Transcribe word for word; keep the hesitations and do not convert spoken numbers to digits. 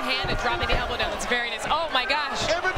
hand and dropping the elbow down. That's very nice. Oh my gosh.